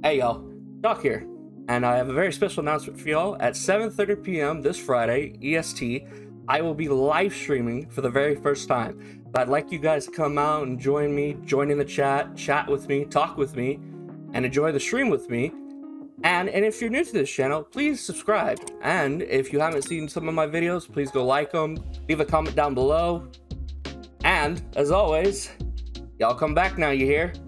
Hey y'all, Doc here, and I have a very special announcement for y'all. At 7:30 p.m. this Friday, EST, I will be live streaming for the very first time. But I'd like you guys to come out and join me, join in the chat with me, talk with me, and enjoy the stream with me. And if you're new to this channel, please subscribe. And if you haven't seen some of my videos, please go like them, leave a comment down below. And as always, y'all come back now, you hear?